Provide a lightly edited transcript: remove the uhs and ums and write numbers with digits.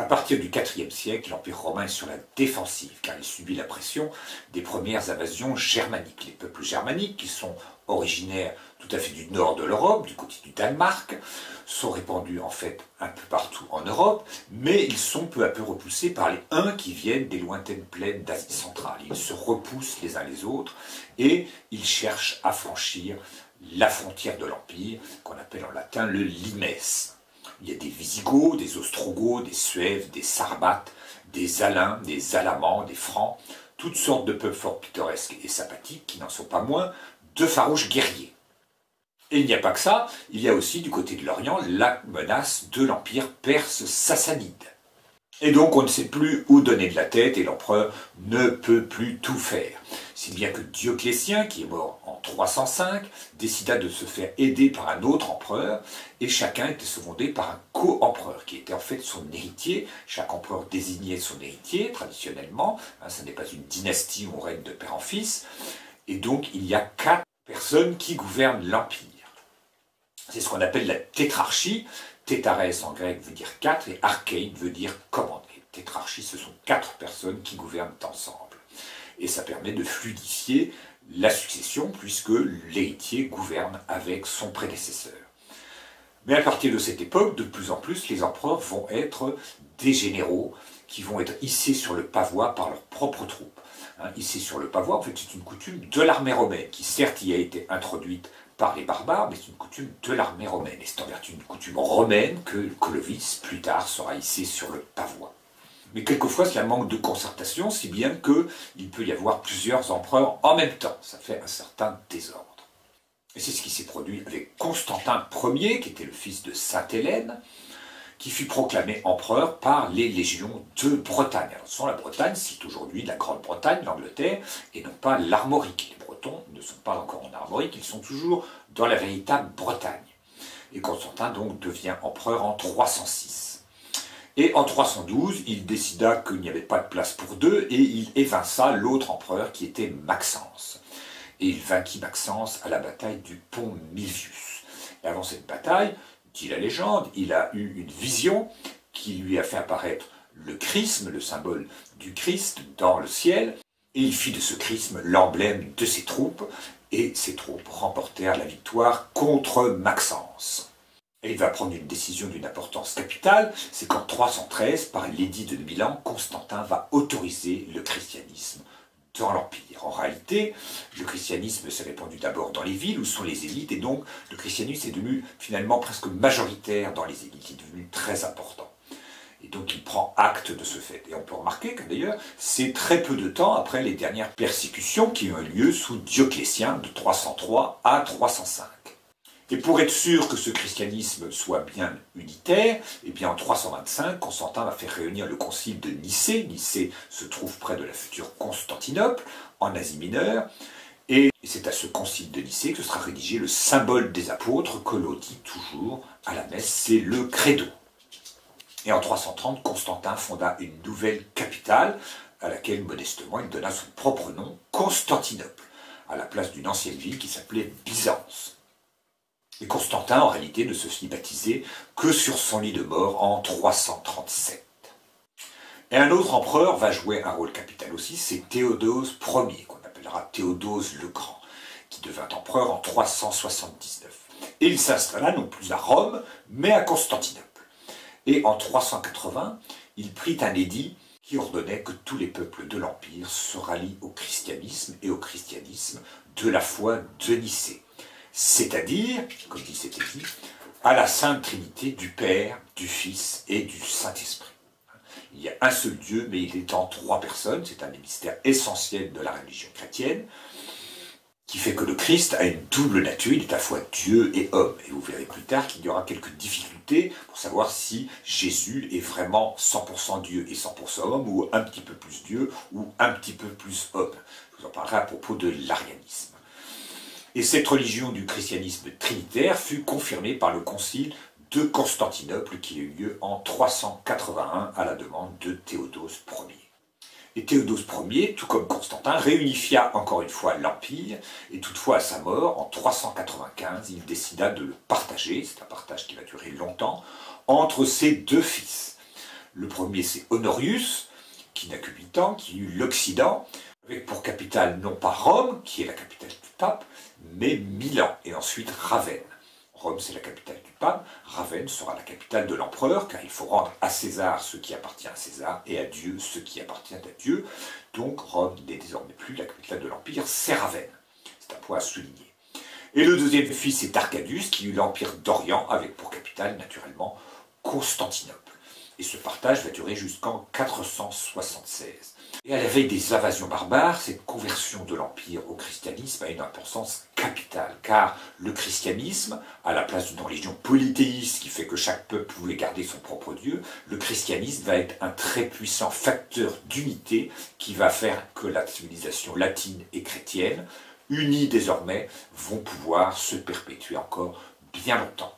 partir du IVe siècle, l'Empire romain est sur la défensive, car il subit la pression des premières invasions germaniques. Les peuples germaniques, qui sont originaires tout à fait du nord de l'Europe, du côté du Danemark, sont répandus en fait un peu partout en Europe, mais ils sont peu à peu repoussés par les Huns qui viennent des lointaines plaines d'Asie centrale. Ils se repoussent les uns les autres et ils cherchent à franchir la frontière de l'Empire, qu'on appelle en latin le limes. Il y a des Visigoths, des Ostrogoths, des Suèves, des Sarmates, des Alains, des Alamans, des Francs, toutes sortes de peuples fort pittoresques et sympathiques qui n'en sont pas moins de farouches guerriers. Et il n'y a pas que ça, il y a aussi du côté de l'Orient la menace de l'Empire perse sassanide. Et donc on ne sait plus où donner de la tête et l'empereur ne peut plus tout faire. Si bien que Dioclétien, qui est mort en 305, décida de se faire aider par un autre empereur et chacun était secondé par un co-empereur qui était en fait son héritier. Chaque empereur désignait son héritier traditionnellement, ce n'est pas une dynastie où on règne de père en fils. Et donc il y a 4 personnes qui gouvernent l'Empire. C'est ce qu'on appelle la tétrarchie. Tétarès en grec veut dire 4 et archein veut dire commander. Tétrarchie, ce sont 4 personnes qui gouvernent ensemble. Et ça permet de fluidifier la succession puisque l'héritier gouverne avec son prédécesseur. Mais à partir de cette époque, de plus en plus, les empereurs vont être des généraux qui vont être hissés sur le pavois par leurs propres troupes. Hissés sur le pavois, en fait, c'est une coutume de l'armée romaine, qui certes y a été introduite par les barbares, mais c'est une coutume de l'armée romaine. Et c'est en vertu d'une coutume romaine que Clovis, plus tard, sera hissé sur le pavois. Mais quelquefois, cela manque de concertation, si bien qu'il peut y avoir plusieurs empereurs en même temps. Ça fait un certain désordre. Et c'est ce qui s'est produit avec Constantin Ier, qui était le fils de Sainte Hélène, qui fut proclamé empereur par les légions de Bretagne. Alors, la Bretagne cite aujourd'hui la Grande-Bretagne, l'Angleterre, et non pas l'Armorique. Les Bretons ne sont pas encore en Armorique, ils sont toujours dans la véritable Bretagne. Et Constantin donc devient empereur en 306. Et en 312, il décida qu'il n'y avait pas de place pour deux, et il évinça l'autre empereur qui était Maxence. Et il vainquit Maxence à la bataille du pont Milvius. Et avant cette bataille, dit la légende, il a eu une vision qui lui a fait apparaître le chrisme, le symbole du Christ, dans le ciel, et il fit de ce chrisme l'emblème de ses troupes, et ses troupes remportèrent la victoire contre Maxence. Et il va prendre une décision d'une importance capitale, c'est qu'en 313, par l'édit de Milan, Constantin va autoriser le christianisme dans l'Empire. En réalité, le christianisme s'est répandu d'abord dans les villes où sont les élites, et donc le christianisme est devenu finalement presque majoritaire dans les élites, il est devenu très important. Et donc il prend acte de ce fait. Et on peut remarquer que d'ailleurs, c'est très peu de temps après les dernières persécutions qui ont eu lieu sous Dioclétien de 303 à 305. Et pour être sûr que ce christianisme soit bien unitaire, eh bien en 325, Constantin va faire réunir le concile de Nicée. Nicée se trouve près de la future Constantinople, en Asie mineure. Et c'est à ce concile de Nicée que sera rédigé le symbole des apôtres que l'on dit toujours à la messe, c'est le credo. Et en 330, Constantin fonda une nouvelle capitale à laquelle modestement il donna son propre nom, Constantinople, à la place d'une ancienne ville qui s'appelait Byzance. Et Constantin, en réalité, ne se fit baptiser que sur son lit de mort en 337. Et un autre empereur va jouer un rôle capital aussi, c'est Théodose Ier, qu'on appellera Théodose le Grand, qui devint empereur en 379. Et il s'installa non plus à Rome, mais à Constantinople. Et en 380, il prit un édit qui ordonnait que tous les peuples de l'Empire se rallient au christianisme et au christianisme de la foi de Nicée. C'est-à-dire, comme dit cet édit, à la Sainte Trinité du Père, du Fils et du Saint-Esprit. Il y a un seul Dieu, mais il est en 3 personnes, c'est un des mystères essentiels de la religion chrétienne, qui fait que le Christ a une double nature, il est à la fois Dieu et homme. Et vous verrez plus tard qu'il y aura quelques difficultés pour savoir si Jésus est vraiment 100% Dieu et 100% homme, ou un petit peu plus Dieu, ou un petit peu plus homme. Je vous en parlerai à propos de l'arianisme. Et cette religion du christianisme trinitaire fut confirmée par le concile de Constantinople qui a eu lieu en 381 à la demande de Théodose Ier. Et Théodose Ier, tout comme Constantin, réunifia encore une fois l'Empire, et toutefois à sa mort, en 395, il décida de le partager, c'est un partage qui va durer longtemps, entre ses 2 fils. Le premier, c'est Honorius, qui n'a que 8 ans, qui eut l'Occident, avec pour capitale non pas Rome, qui est la capitale du pape, mais Milan, et ensuite Ravenne. Rome, c'est la capitale du pape, Ravenne sera la capitale de l'empereur, car il faut rendre à César ce qui appartient à César, et à Dieu ce qui appartient à Dieu. Donc Rome n'est désormais plus la capitale de l'Empire, c'est Ravenne. C'est un point à souligner. Et le deuxième fils, c'est Arcadius, qui eut l'Empire d'Orient, avec pour capitale, naturellement, Constantinople. Et ce partage va durer jusqu'en 476. Et à la veille des invasions barbares, cette conversion de l'Empire au christianisme a une importance capitale, car le christianisme, à la place d'une religion polythéiste qui fait que chaque peuple pouvait garder son propre Dieu, le christianisme va être un très puissant facteur d'unité qui va faire que la civilisation latine et chrétienne, unies désormais, vont pouvoir se perpétuer encore bien longtemps.